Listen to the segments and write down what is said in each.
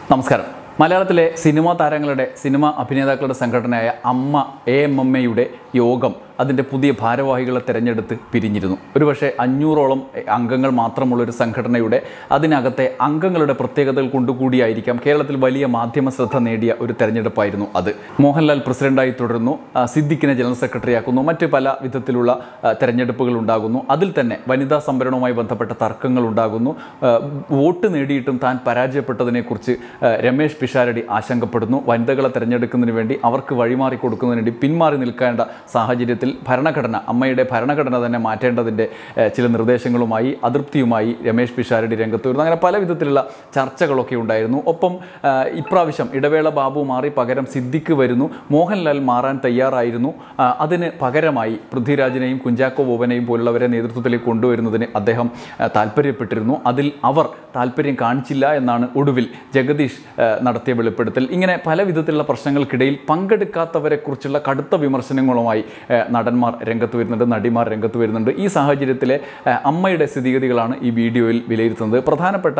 നമസ്കാരം. മലയാളത്തിലെ സിനിമാ താരങ്ങളുടെ സിനിമാ അഭിനേതാക്കളുടെ സംഘടനയായ അമ്മ AMMയുടെ യോഗം അതിൻ്റെ പുതിയ ഭാരവാഹികളെ തിരഞ്ഞെടുത്ത് പിരിഞ്ഞിരുന്നു. ഒരുപക്ഷെ 500ഓളം അംഗങ്ങൾ മാത്രമുള്ളൊരു സംഘടനയുടെ അതിനകത്തെ അംഗങ്ങളുടെ പ്രത്യേകതകൾ കൊണ്ടുകൂടിയായിരിക്കാം കേരളത്തിൽ വലിയ മാധ്യമ ശ്രദ്ധ നേടിയ ഒരു തെരഞ്ഞെടുപ്പായിരുന്നു അത്. മോഹൻലാൽ പ്രസിഡന്റായി തുടരുന്നു, സിദ്ദിഖിനെ ജനറൽ സെക്രട്ടറിയാക്കുന്നു, മറ്റ് പല വിധത്തിലുള്ള തെരഞ്ഞെടുപ്പുകൾ ഉണ്ടാകുന്നു. അതിൽ തന്നെ വനിതാ സംവരണവുമായി ബന്ധപ്പെട്ട തർക്കങ്ങൾ ഉണ്ടാകുന്നു. വോട്ട് നേടിയിട്ടും താൻ പരാജയപ്പെട്ടതിനെക്കുറിച്ച് രമേശ് പിഷാരടി ആശങ്കപ്പെടുന്നു. വനിതകളെ തിരഞ്ഞെടുക്കുന്നതിന് വേണ്ടി അവർക്ക് വഴിമാറി കൊടുക്കുന്നതിന് വേണ്ടി പിന്മാറി നിൽക്കേണ്ട സാഹചര്യത്തിൽ ഭരണഘടന, അമ്മയുടെ ഭരണഘടന തന്നെ മാറ്റേണ്ടതിൻ്റെ ചില നിർദ്ദേശങ്ങളുമായി അതൃപ്തിയുമായി രമേശ് പിഷാരടി രംഗത്ത് വരുന്നു. അങ്ങനെ പല വിധത്തിലുള്ള ചർച്ചകളൊക്കെ ഉണ്ടായിരുന്നു. ഒപ്പം ഇപ്രാവശ്യം ഇടവേള ബാബു മാറി പകരം സിദ്ദിഖ് വരുന്നു. മോഹൻലാൽ മാറാൻ തയ്യാറായിരുന്നു. അതിന് പകരമായി പൃഥ്വിരാജിനെയും കുഞ്ചാക്കോ ബോബനെയും പോലുള്ളവരെ നേതൃത്വത്തിലേക്ക് കൊണ്ടുവരുന്നതിന് അദ്ദേഹം താല്പര്യപ്പെട്ടിരുന്നു. അതിൽ അവർ താല്പര്യം കാണിച്ചില്ല എന്നാണ് ഒടുവിൽ ജഗദീഷ് നടത്തിയ വെളിപ്പെടുത്തൽ. ഇങ്ങനെ പല വിധത്തിലുള്ള പ്രശ്നങ്ങൾക്കിടയിൽ പങ്കെടുക്കാത്തവരെക്കുറിച്ചുള്ള കടുത്ത വിമർശനങ്ങളുമായി നടന്മാർ രംഗത്ത് വരുന്നുണ്ട്, നടിമാർ രംഗത്ത് വരുന്നുണ്ട്. ഈ സാഹചര്യത്തിലെ അമ്മയുടെ സ്ഥിതിഗതികളാണ് ഈ വീഡിയോയിൽ വിലയിരുത്തുന്നത്. പ്രധാനപ്പെട്ട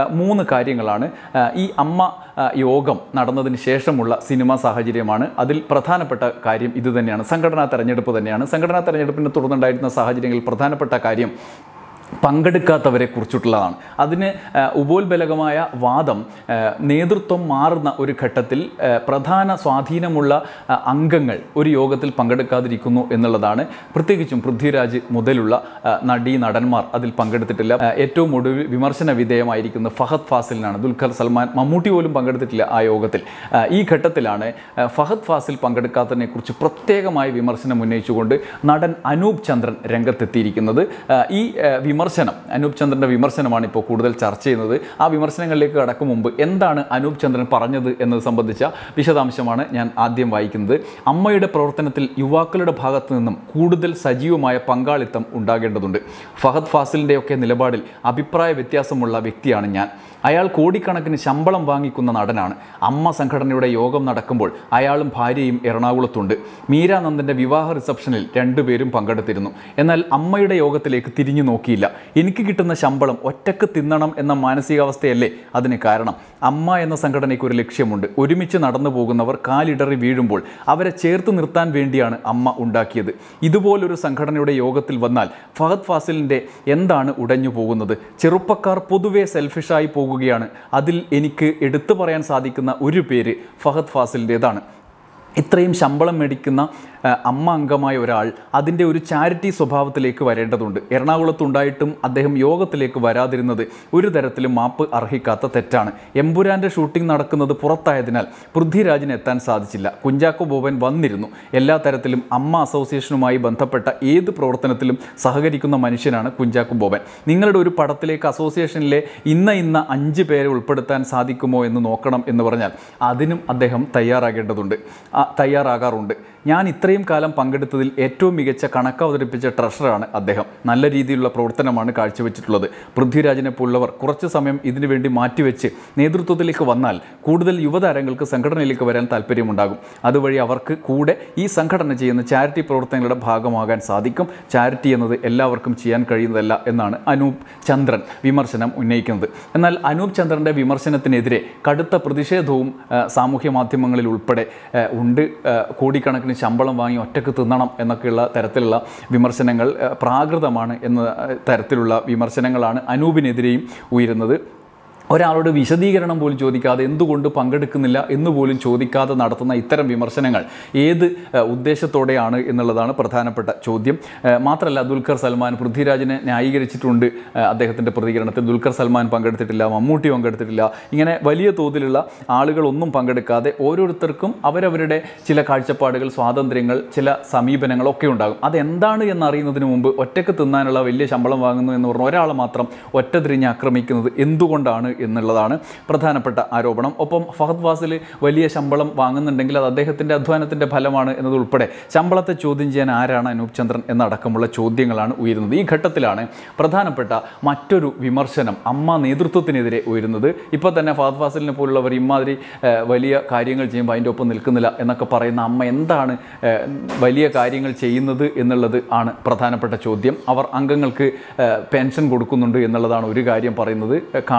3 കാര്യങ്ങളാണ്. ഈ അമ്മ യോഗം നടന്നതിന് ശേഷമുള്ള സിനിമാ സാഹചര്യമാണ്. അതിൽ പ്രധാനപ്പെട്ട കാര്യം ഇത് തന്നെയാണ്, സംഘടനാ തെരഞ്ഞെടുപ്പ് തന്നെയാണ്. സംഘടനാ തെരഞ്ഞെടുപ്പിനെ തുടർന്നുണ്ടായിരുന്ന സാഹചര്യങ്ങളിൽ പ്രധാനപ്പെട്ട കാര്യം പങ്കെടുക്കാത്തവരെ കുറിച്ചിട്ടുള്ളതാണ്. അതിന് ഉപോത്ബലകമായ വാദം നേതൃത്വം മാറുന്ന ഒരു ഘട്ടത്തിൽ പ്രധാന സ്വാധീനമുള്ള അംഗങ്ങൾ ഒരു യോഗത്തിൽ പങ്കെടുക്കാതിരിക്കുന്നു എന്നുള്ളതാണ്. പ്രത്യേകിച്ചും പൃഥ്വിരാജ് മുതലുള്ള നടന്മാർ അതിൽ പങ്കെടുത്തിട്ടില്ല. ഏറ്റവും ഒടുവിൽ വിമർശന വിധേയമായിരിക്കുന്ന ഫഹദ് ഫാസിലിനാണ്. ദുൽഖർ സൽമാൻ, മമ്മൂട്ടി പോലും പങ്കെടുത്തിട്ടില്ല ആ യോഗത്തിൽ. ഈ ഘട്ടത്തിലാണ് ഫഹദ് ഫാസിൽ പങ്കെടുക്കാത്തതിനെക്കുറിച്ച് പ്രത്യേകമായി വിമർശനം ഉന്നയിച്ചുകൊണ്ട് നടൻ അനൂപ് ചന്ദ്രൻ രംഗത്തെത്തിയിരിക്കുന്നത്. ഈ അനൂപ് ചന്ദ്രൻ്റെ വിമർശനമാണ് ഇപ്പോൾ കൂടുതൽ ചർച്ച ചെയ്യുന്നത്. ആ വിമർശനങ്ങളിലേക്ക് കടക്കും മുമ്പ് എന്താണ് അനൂപ് ചന്ദ്രൻ പറഞ്ഞത് എന്നത് സംബന്ധിച്ച വിശദാംശമാണ് ഞാൻ ആദ്യം വായിക്കുന്നത്. അമ്മയുടെ പ്രവർത്തനത്തിൽ യുവാക്കളുടെ ഭാഗത്തു നിന്നും കൂടുതൽ സജീവമായ പങ്കാളിത്തം ഉണ്ടാകേണ്ടതുണ്ട്. ഫഹദ് ഫാസിലിൻ്റെയൊക്കെ നിലപാടിൽ അഭിപ്രായ വ്യത്യാസമുള്ള വ്യക്തിയാണ് ഞാൻ. അയാൾ കോടിക്കണക്കിന് ശമ്പളം വാങ്ങിക്കുന്ന നടനാണ്. അമ്മ സംഘടനയുടെ യോഗം നടക്കുമ്പോൾ അയാളും ഭാര്യയും എറണാകുളത്തുണ്ട്. മീരാനന്ദൻ്റെ വിവാഹ റിസപ്ഷനിൽ 2 പേരും പങ്കെടുത്തിരുന്നു. എന്നാൽ അമ്മയുടെ യോഗത്തിലേക്ക് തിരിഞ്ഞു നോക്കിയില്ല. എനിക്ക് കിട്ടുന്ന ശമ്പളം ഒറ്റക്ക് തിന്നണം എന്ന മാനസികാവസ്ഥയല്ലേ അതിന് കാരണം? അമ്മ എന്ന സംഘടനയ്ക്ക് ഒരു ലക്ഷ്യമുണ്ട്. ഒരുമിച്ച് നടന്നു പോകുന്നവർ കാലിടറി വീഴുമ്പോൾ അവരെ ചേർത്ത് നിർത്താൻ വേണ്ടിയാണ് അമ്മ ഉണ്ടാക്കിയത്. ഇതുപോലൊരു സംഘടനയുടെ യോഗത്തിൽ വന്നാൽ ഫഹദ് ഫാസിലിൻ്റെ എന്താണ് ഉടഞ്ഞു പോകുന്നത്? ചെറുപ്പക്കാർ പൊതുവെ സെൽഫിഷായി പോകുകയാണ്. അതിൽ എനിക്ക് എടുത്തു പറയാൻ സാധിക്കുന്ന ഒരു പേര് ഫഹദ് ഫാസിലിൻ്റേതാണ്. ഇത്രയും ശമ്പളം മേടിക്കുന്ന അമ്മ അംഗമായ ഒരാൾ അതിൻ്റെ ഒരു ചാരിറ്റി സ്വഭാവത്തിലേക്ക് വരേണ്ടതുണ്ട്. എറണാകുളത്തുണ്ടായിട്ടും അദ്ദേഹം യോഗത്തിലേക്ക് വരാതിരുന്നത് ഒരു തരത്തിലും മാപ്പ് അർഹിക്കാത്ത തെറ്റാണ്. എമ്പുരാൻ്റെ ഷൂട്ടിംഗ് നടക്കുന്നത് പുറത്തായതിനാൽ പൃഥ്വിരാജിന് എത്താൻ സാധിച്ചില്ല. കുഞ്ചാക്കോ ബോബൻ വന്നിരുന്നു. എല്ലാ തരത്തിലും അമ്മ അസോസിയേഷനുമായി ബന്ധപ്പെട്ട ഏത് പ്രവർത്തനത്തിലും സഹകരിക്കുന്ന മനുഷ്യനാണ് കുഞ്ചാക്കോ ബോബൻ. നിങ്ങളുടെ ഒരു പടത്തിലേക്ക് അസോസിയേഷനിലെ ഇന്ന 5 പേരെ ഉൾപ്പെടുത്താൻ സാധിക്കുമോ എന്ന് നോക്കണം എന്ന് പറഞ്ഞാൽ അതിനും അദ്ദേഹം തയ്യാറാകാറുണ്ട്. ഞാൻ ഇത്രയും കാലം പങ്കെടുത്തതിൽ ഏറ്റവും മികച്ച കണക്ക് അവതരിപ്പിച്ച ട്രഷറാണ് അദ്ദേഹം. നല്ല രീതിയിലുള്ള പ്രവർത്തനമാണ് കാഴ്ചവെച്ചിട്ടുള്ളത്. പൃഥ്വിരാജിനെ പോലുള്ളവർ കുറച്ച് സമയം ഇതിനു വേണ്ടി മാറ്റിവെച്ച് നേതൃത്വത്തിലേക്ക് വന്നാൽ കൂടുതൽ യുവതാരങ്ങൾക്ക് സംഘടനയിലേക്ക് വരാൻ താല്പര്യമുണ്ടാകും. അതുവഴി അവർക്ക് കൂടെ ഈ സംഘടന ചെയ്യുന്ന ചാരിറ്റി പ്രവർത്തനങ്ങളുടെ ഭാഗമാകാൻ സാധിക്കും. ചാരിറ്റി എന്നത് എല്ലാവർക്കും ചെയ്യാൻ കഴിയുന്നതല്ല എന്നാണ് അനൂപ് ചന്ദ്രൻ വിമർശനം ഉന്നയിക്കുന്നത്. എന്നാൽ അനൂപ് ചന്ദ്രൻ്റെ വിമർശനത്തിനെതിരെ കടുത്ത പ്രതിഷേധവും സാമൂഹ്യ മാധ്യമങ്ങളിൽ ഉൾപ്പെടെ ഉണ്ട്. കോടിക്കണക്കിന് ശമ്പളം വാങ്ങി ഒറ്റക്ക് തിന്നണം എന്നൊക്കെയുള്ള തരത്തിലുള്ള വിമർശനങ്ങൾ പ്രാകൃതമാണ് എന്ന തരത്തിലുള്ള വിമർശനങ്ങളാണ് അനൂപിനെതിരെയും ഉയരുന്നത്. ഒരാളോട് വിശദീകരണം പോലും ചോദിക്കാതെ എന്തുകൊണ്ട് പങ്കെടുക്കുന്നില്ല എന്നുപോലും ചോദിക്കാതെ നടത്തുന്ന ഇത്തരം വിമർശനങ്ങൾ ഏത് ഉദ്ദേശത്തോടെയാണ് എന്നുള്ളതാണ് പ്രധാനപ്പെട്ട ചോദ്യം. മാത്രമല്ല, ദുൽഖർ സൽമാൻ പൃഥ്വിരാജിനെ ന്യായീകരിച്ചിട്ടുണ്ട് അദ്ദേഹത്തിൻ്റെ പ്രതികരണത്തിൽ. ദുൽഖർ സൽമാൻ പങ്കെടുത്തിട്ടില്ല, മമ്മൂട്ടി പങ്കെടുത്തിട്ടില്ല. ഇങ്ങനെ വലിയ തോതിലുള്ള ആളുകളൊന്നും പങ്കെടുക്കാതെ ഓരോരുത്തർക്കും അവരവരുടെ ചില കാഴ്ചപ്പാടുകൾ, സ്വാതന്ത്ര്യങ്ങൾ, ചില സമീപനങ്ങളൊക്കെ ഉണ്ടാകും. അതെന്താണ് എന്നറിയുന്നതിന് മുമ്പ് ഒറ്റക്ക് തിന്നാനുള്ള വലിയ ശമ്പളം വാങ്ങുന്നു എന്ന് പറഞ്ഞ ഒരാളെ മാത്രം ഒറ്റ തിരിഞ്ഞ് ആക്രമിക്കുന്നത് എന്തുകൊണ്ടാണ് എന്നുള്ളതാണ് പ്രധാനപ്പെട്ട ആരോപണം. ഒപ്പം ഫഹദ് ഫാസിൽ വലിയ ശമ്പളം വാങ്ങുന്നുണ്ടെങ്കിൽ അത് അദ്ദേഹത്തിൻ്റെ അധ്വാനത്തിൻ്റെ ഫലമാണ് എന്നതുൾപ്പെടെ ശമ്പളത്തെ ചോദ്യം ചെയ്യാൻ ആരാണ് അനൂപ് ചന്ദ്രൻ എന്നടക്കമുള്ള ചോദ്യങ്ങളാണ് ഉയരുന്നത്. ഈ ഘട്ടത്തിലാണ് പ്രധാനപ്പെട്ട മറ്റൊരു വിമർശനം അമ്മ നേതൃത്വത്തിനെതിരെ ഉയരുന്നത്. ഇപ്പോൾ തന്നെ ഫഹദ് ഫാസിലിനെ പോലുള്ളവർ ഇമാതിരി വലിയ കാര്യങ്ങൾ ചെയ്യുമ്പോൾ അതിൻ്റെ ഒപ്പം നിൽക്കുന്നില്ല എന്നൊക്കെ പറയുന്ന അമ്മ എന്താണ് വലിയ കാര്യങ്ങൾ ചെയ്യുന്നത് എന്നുള്ളത് ആണ് പ്രധാനപ്പെട്ട ചോദ്യം. അവർ അംഗങ്ങൾക്ക് പെൻഷൻ കൊടുക്കുന്നുണ്ട് എന്നുള്ളതാണ് ഒരു കാര്യം പറയുന്നത്. കാണിക്ക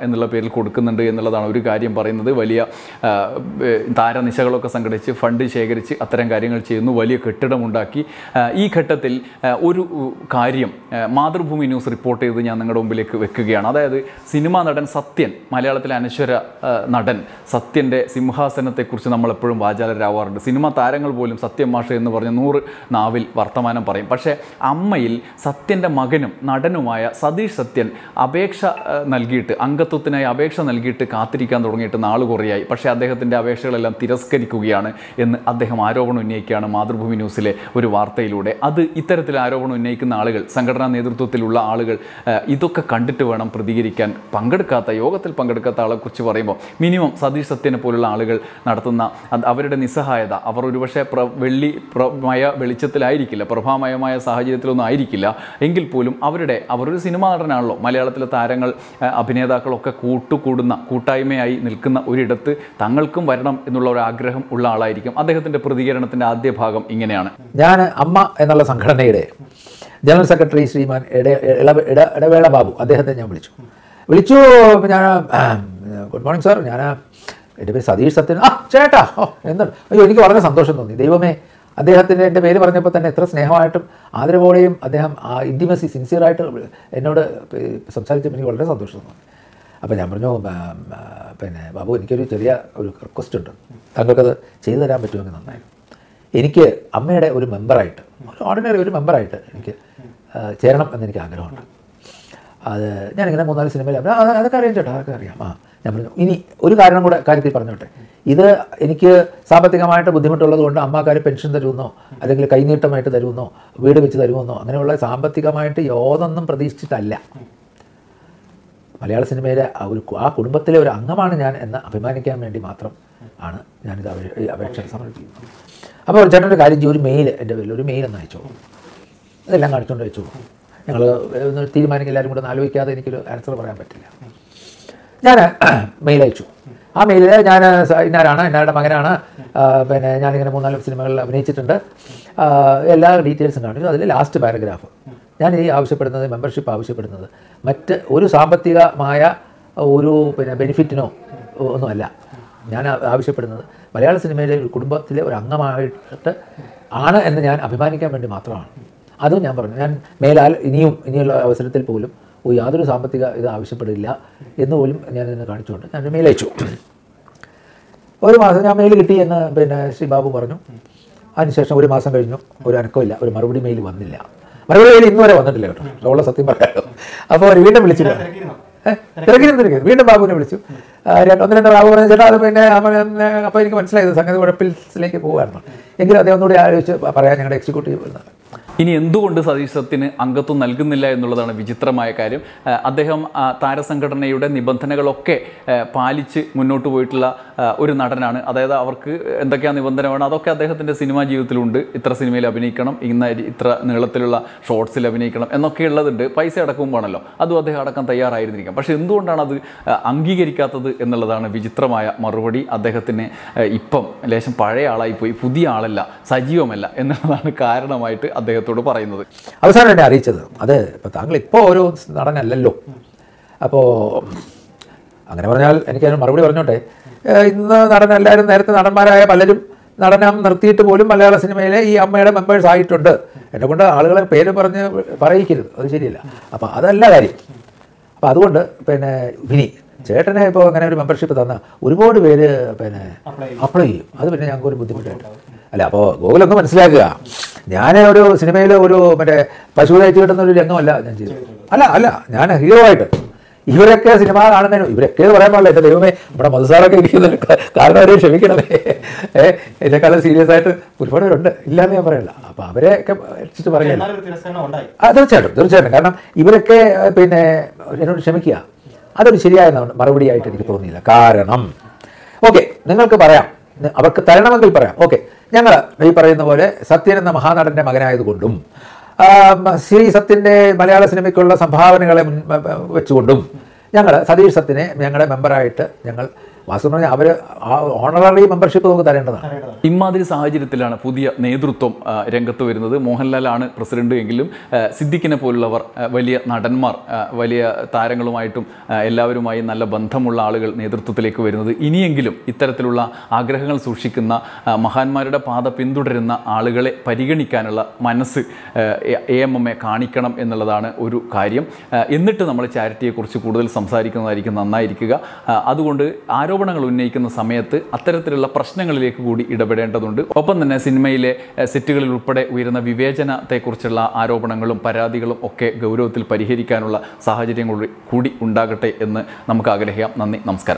എന്നുള്ള പേരിൽ കൊടുക്കുന്നുണ്ട് എന്നുള്ളതാണ് ഒരു കാര്യം പറയുന്നത്. വലിയ താരനിശകളൊക്കെ സംഘടിച്ച് ഫണ്ട് ശേഖരിച്ച് അത്തരം കാര്യങ്ങൾ ചെയ്യുന്നു, വലിയ കെട്ടിടമുണ്ടാക്കി. ഈ ഘട്ടത്തിൽ ഒരു കാര്യം മാതൃഭൂമി ന്യൂസ് റിപ്പോർട്ട് ചെയ്ത് ഞാൻ നിങ്ങളുടെ മുമ്പിലേക്ക് വെക്കുകയാണ്. അതായത് സിനിമാ നടൻ സത്യൻ, മലയാളത്തിലെ അനശ്വര നടൻ സത്യൻ്റെ സിംഹാസനത്തെക്കുറിച്ച് നമ്മളെപ്പോഴും വാചാലരാവാറുണ്ട്. സിനിമാ താരങ്ങൾ പോലും സത്യൻ മാഷ് എന്ന് പറഞ്ഞ് 100 നാവിൽ വർത്തമാനം പറയും. പക്ഷേ അമ്മയിൽ സത്യൻ്റെ മകനും നടനുമായ സതീഷ് സത്യൻ അപേക്ഷ നൽകിയിട്ട്, അംഗത്വത്തിനായി അപേക്ഷ നൽകിയിട്ട് കാത്തിരിക്കാൻ തുടങ്ങിയിട്ട് നാൾ കുറയായി. പക്ഷേ അദ്ദേഹത്തിൻ്റെ അപേക്ഷകളെല്ലാം തിരസ്കരിക്കുകയാണ് എന്ന് അദ്ദേഹം ആരോപണം ഉന്നയിക്കുകയാണ് മാതൃഭൂമി ന്യൂസിലെ ഒരു വാർത്തയിലൂടെ. അത് ഇത്തരത്തിൽ ആരോപണം ഉന്നയിക്കുന്ന ആളുകൾ, സംഘടനാ നേതൃത്വത്തിലുള്ള ആളുകൾ ഇതൊക്കെ കണ്ടിട്ട് വേണം പ്രതികരിക്കാൻ. യോഗത്തിൽ പങ്കെടുക്കാത്ത ആളെക്കുറിച്ച് പറയുമ്പോൾ മിനിമം സതീഷ് സത്യനെ പോലുള്ള ആളുകൾ നടത്തുന്ന അവരുടെ നിസ്സഹായത, അവർ ഒരുപക്ഷെ വെള്ളിമയ വെളിച്ചത്തിലായിരിക്കില്ല, പ്രഭാമയമായ സാഹചര്യത്തിലൊന്നും ആയിരിക്കില്ല, എങ്കിൽ പോലും അവരൊരു സിനിമാ നടനാണല്ലോ. മലയാളത്തിലെ താരങ്ങൾ, അഭിനേതാക്കളൊക്കെ കൂട്ടായ്മയായി നിൽക്കുന്ന ഒരിടത്ത് തങ്ങൾക്കും വരണം എന്നുള്ള ഒരു ആഗ്രഹം ഉള്ള ആളായിരിക്കും. അദ്ദേഹത്തിൻ്റെ പ്രതികരണത്തിൻ്റെ ആദ്യ ഭാഗം ഇങ്ങനെയാണ്. ഞാൻ അമ്മ എന്നുള്ള സംഘടനയുടെ ജനറൽ സെക്രട്ടറി ശ്രീമാൻ ഇടവേള ബാബു, അദ്ദേഹത്തെ ഞാൻ വിളിച്ചു. ഞാൻ ഗുഡ് മോർണിംഗ് സാർ, ഞാൻ എൻ്റെ പേര് സതീഷ് സത്യൻ. ചേട്ടാ, എന്താണ്? അയ്യോ, എനിക്ക് വളരെ സന്തോഷം തോന്നി. ദൈവമേ, അദ്ദേഹത്തിൻ്റെ എൻ്റെ പേര് പറഞ്ഞപ്പോൾ തന്നെ എത്ര സ്നേഹമായിട്ടും ആദരവോടെയും അദ്ദേഹം ആ ഇൻറ്റിമസി സിൻസിയറായിട്ട് എന്നോട് സംസാരിച്ചപ്പോൾ എനിക്ക് വളരെ സന്തോഷം തോന്നി. അപ്പോൾ ഞാൻ പറഞ്ഞു, പിന്നെ ബാബു, എനിക്കൊരു ചെറിയ റിക്വസ്റ്റ് ഉണ്ട്, താങ്കൾക്കത് ചെയ്തു തരാൻ പറ്റുമെങ്കിൽ നന്നായിരുന്നു. എനിക്ക് അമ്മയുടെ ഒരു മെമ്പറായിട്ട്, ഓർഡിനറി ഒരു മെമ്പറായിട്ട് എനിക്ക് ചേരണം എന്നെനിക്ക് ആഗ്രഹമുണ്ട്. അത് ഞാനിങ്ങനെ 3-4 സിനിമയിൽ അതൊക്കെ അറിയാം ചേട്ടാ, അതൊക്കെ അറിയാം. ഞാൻ പറഞ്ഞു, ഇനി ഒരു കാരണം കൂടെ കാര്യത്തിൽ പറഞ്ഞോട്ടെ. ഇത് എനിക്ക് സാമ്പത്തികമായിട്ട് ബുദ്ധിമുട്ടുള്ളത് കൊണ്ട് അമ്മക്കാർ പെൻഷൻ തരുമെന്നോ അല്ലെങ്കിൽ കൈനീട്ടമായിട്ട് തരുമെന്നോ വീട് വെച്ച് തരുമെന്നോ അങ്ങനെയുള്ള സാമ്പത്തികമായിട്ട് യാതൊന്നും പ്രതീക്ഷിച്ചിട്ടല്ല. മലയാള സിനിമയിലെ ആ കുടുംബത്തിലെ ഒരു അംഗമാണ് ഞാൻ എന്ന് അഭിമാനിക്കാൻ വേണ്ടി മാത്രം ആണ് ഞാനിത് അപേക്ഷ സമർപ്പിക്കുന്നത്. അപ്പോൾ ചേട്ടൻ്റെ കാര്യം ചെയ്യും, ഒരു മെയിൽ, എൻ്റെ പേരിൽ ഒരു മെയിൽ ഒന്ന് അയച്ചോ, അതെല്ലാം കാണിച്ചുകൊണ്ട് വെച്ചു. ഞങ്ങൾ ഒന്ന് തീരുമാനിക്കുക, എല്ലാവരും കൂടെ ഒന്ന് ആലോചിക്കാതെ എനിക്കൊരു ആൻസർ പറയാൻ പറ്റില്ല. ഞാൻ മെയിൽ അയച്ചു. ആ മെയിലിൽ ഞാൻ ഇന്നാരാണ്, ഇന്നാരുടെ മകനാണ്, പിന്നെ ഞാനിങ്ങനെ 3-4 സിനിമകളിൽ അഭിനയിച്ചിട്ടുണ്ട്, എല്ലാ ഡീറ്റെയിൽസും കാണിച്ചു. അതിൽ ലാസ്റ്റ് പാരഗ്രാഫ്, ഞാൻ ഈ ആവശ്യപ്പെടുന്നത്, മെമ്പർഷിപ്പ് ആവശ്യപ്പെടുന്നത് മറ്റ് ഒരു സാമ്പത്തികമായ ഒരു ബെനിഫിറ്റിനോ ഒന്നുമല്ല. ഞാൻ ആവശ്യപ്പെടുന്നത് മലയാള സിനിമയിലെ ഒരു കുടുംബത്തിലെ ഒരു അംഗമായിട്ട് ആണ് എന്ന് ഞാൻ അഭിമാനിക്കാൻ വേണ്ടി മാത്രമാണ്. അതും ഞാൻ പറഞ്ഞു, ഞാൻ മേലാൽ ഇനിയുള്ള അവസരത്തിൽ പോലും യാതൊരു സാമ്പത്തിക ഇത് ആവശ്യപ്പെടില്ല എന്ന് പോലും ഞാൻ ഇതിനെ കാണിച്ചുകൊണ്ട് ഞാൻ മെയിൽ അയച്ചു. 1 മാസം ഞാൻ മെയിൽ കിട്ടി എന്ന് ശ്രീ ബാബു പറഞ്ഞു. അതിനുശേഷം 1 മാസം കഴിഞ്ഞു, ഒരു അനക്കമില്ല, ഒരു മറുപടി മെയിൽ വന്നില്ല. മറുപടി മെയിൽ ഇന്നുവരെ വന്നിട്ടില്ല കേട്ടോ, ഉള്ള സത്യം പറയാമല്ലോ. അപ്പോൾ അവർ വീണ്ടും വിളിച്ചില്ല, തിരക്കിനും വീണ്ടും ബാബുവിനെ വിളിച്ചു. 1-2 ബാബു പറഞ്ഞു, ചേട്ടാ അത് അപ്പോൾ എനിക്ക് മനസ്സിലായത് സംഗതി കുഴപ്പത്തിലേക്ക് പോകുമായിരുന്നു. എങ്കിലും അദ്ദേഹം ഒന്നുകൂടി ആലോചിച്ച് പറയാൻ ഞങ്ങളുടെ എക്സിക്യൂട്ടീവ് വരുന്നത്. ഇനി എന്തുകൊണ്ട് സതീഷ് സത്യന് അംഗത്വം നൽകുന്നില്ല എന്നുള്ളതാണ് വിചിത്രമായ കാര്യം. അദ്ദേഹം താരസംഘടനയുടെ നിബന്ധനകളൊക്കെ പാലിച്ച് മുന്നോട്ട് പോയിട്ടുള്ള ഒരു നടനാണ്. അതായത് അവർക്ക് എന്തൊക്കെയാണ് നിബന്ധന വേണം അതൊക്കെ അദ്ദേഹത്തിൻ്റെ സിനിമാ ജീവിതത്തിലുണ്ട്. ഇത്ര സിനിമയിൽ അഭിനയിക്കണം, ഇത്ര നീളത്തിലുള്ള ഷോർട്സിൽ അഭിനയിക്കണം എന്നൊക്കെയുള്ളതുണ്ട്. പൈസ അടക്കവും വേണമല്ലോ, അതും അദ്ദേഹം അടക്കം തയ്യാറായിരുന്നിരിക്കാം. പക്ഷേ എന്തുകൊണ്ടാണ് അത് അംഗീകരിക്കാത്തത് എന്നുള്ളതാണ് വിചിത്രമായ മറുപടി. അദ്ദേഹത്തിന് ഇപ്പം ലേശം പഴയ ആളായിപ്പോയി, പുതിയ ആളല്ല, സജീവമല്ല എന്നുള്ളതാണ് കാരണമായിട്ട് അദ്ദേഹത്തോട് പറയുന്നത്. അവസാനം എന്നെ അറിയിച്ചത്, അത് ഇപ്പോൾ താങ്കൾ ഇപ്പോൾ ഒരു നടനല്ലല്ലോ. അപ്പോൾ അങ്ങനെ പറഞ്ഞാൽ എനിക്കതിന് മറുപടി പറഞ്ഞോട്ടെ. ഇന്ന് നടനെല്ലാവരും നേരത്തെ നടന്മാരായ പലരും നടനം നിർത്തിയിട്ട് പോലും മലയാള സിനിമയിലെ ഈ അമ്മയുടെ മെമ്പേഴ്സ് ആയിട്ടുണ്ട്. എന്നെ കൊണ്ട് ആളുകളെ പേര് പറയിക്കരുത്, അത് ശരിയല്ല. അപ്പോൾ അതല്ല കാര്യം. അപ്പോൾ അതുകൊണ്ട് ഇനി ചേട്ടനെ ഇപ്പോൾ അങ്ങനെ ഒരു മെമ്പർഷിപ്പ് തന്ന ഒരുപാട് പേര് അപ്ലൈ ചെയ്യും. അത് ഞങ്ങൾക്കൊരു ബുദ്ധിമുട്ടായിട്ട് അല്ല. അപ്പോൾ ഗോകുലൊന്ന് മനസ്സിലാക്കുക, ഞാൻ ഒരു സിനിമയിൽ ഒരു പശു തയ്ച്ചു കിട്ടുന്ന ഒരു രംഗമല്ല ഞാൻ ചെയ്തത്. അല്ല ഞാൻ ഹീറോ ആയിട്ട് ഇവരൊക്കെ സിനിമ കാണുന്നതിന് ഇവരൊക്കെ പറയാൻ പാടില്ല. എൻ്റെ ദൈവമേ, നമ്മുടെ മധുസാറൊക്കെ ഇരിക്കുന്നുണ്ട്, കാരണം അവരെ ക്ഷമിക്കണമേ. എന്നെക്കാളും സീരിയസ് ആയിട്ട് ഒരുപാട് പേരുണ്ട്, ഇല്ലാന്ന് ഞാൻ പറയില്ല. അപ്പോൾ അവരെയൊക്കെ വെച്ചിട്ട് പറയില്ല. തീർച്ചയായിട്ടും കാരണം ഇവരൊക്കെ എന്നോട് ക്ഷമിക്കുക, അതൊരു ശരിയായ മറുപടിയായിട്ട് എനിക്ക് തോന്നിയില്ല. കാരണം ഓക്കെ, നിങ്ങൾക്ക് പറയാം, അവർക്ക് തരണമെങ്കിൽ പറയാം. ഓക്കെ, ഞങ്ങൾ ഈ പറയുന്ന പോലെ സത്യൻ എന്ന മഹാനടൻ്റെ മകനായതുകൊണ്ടും ശ്രീ സത്യൻ്റെ മലയാള സിനിമയ്ക്കുള്ള സംഭാവനകളെ വെച്ചുകൊണ്ടും ഞങ്ങൾ സതീഷ് സത്യനെ ഞങ്ങളുടെ മെമ്പറായിട്ട് ഞങ്ങൾ വാസ്തവം പറഞ്ഞാൽ അവർ ഓണററി മെമ്പർഷിപ്പ് നമുക്ക് തരേണ്ടതാണ്. ഇമാതിരി സാഹചര്യത്തിലാണ് പുതിയ നേതൃത്വം രംഗത്ത് വരുന്നത്. മോഹൻലാലാണ് പ്രസിഡന്റ് എങ്കിലും സിദ്ദിഖിനെ പോലുള്ളവർ വലിയ നടന്മാർ, വലിയ താരങ്ങളുമായിട്ടും എല്ലാവരുമായി നല്ല ബന്ധമുള്ള ആളുകൾ നേതൃത്വത്തിലേക്ക് വരുന്നത്. ഇനിയെങ്കിലും ഇത്തരത്തിലുള്ള ആഗ്രഹങ്ങൾ സൂക്ഷിക്കുന്ന മഹാന്മാരുടെ പാത പിന്തുടരുന്ന ആളുകളെ പരിഗണിക്കാനുള്ള മനസ്സ് AMMA കാണിക്കണം എന്നുള്ളതാണ് ഒരു കാര്യം. എന്നിട്ട് നമ്മൾ ചാരിറ്റിയെക്കുറിച്ച് കൂടുതൽ സംസാരിക്കുന്നതായിരിക്കും നന്നായിരിക്കുക. അതുകൊണ്ട് ആരോപണങ്ങൾ ഉന്നയിക്കുന്ന സമയത്ത് അത്തരത്തിലുള്ള പ്രശ്നങ്ങളിലേക്ക് കൂടി ഇടപെടേണ്ടതുണ്ട്. ഒപ്പം തന്നെ സിനിമയിലെ സെറ്റുകളിൽ ഉൾപ്പെടെ ഉയരുന്ന വിവേചനത്തെക്കുറിച്ചുള്ള ആരോപണങ്ങളും പരാതികളും ഒക്കെ ഗൗരവത്തിൽ പരിഹരിക്കാനുള്ള സാഹചര്യങ്ങൾ കൂടി ഉണ്ടാകട്ടെ എന്ന് നമുക്ക് ആഗ്രഹിക്കാം. നന്ദി, നമസ്കാരം.